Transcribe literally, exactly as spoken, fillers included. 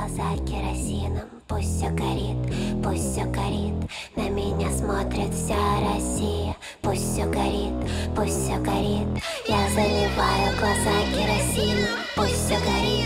глаза керосином. Пусть все горит, пусть все горит, на меня смотрит вся Россия. Пусть все горит, пусть все горит, я заливаю глаза керосином. Пусть все горит,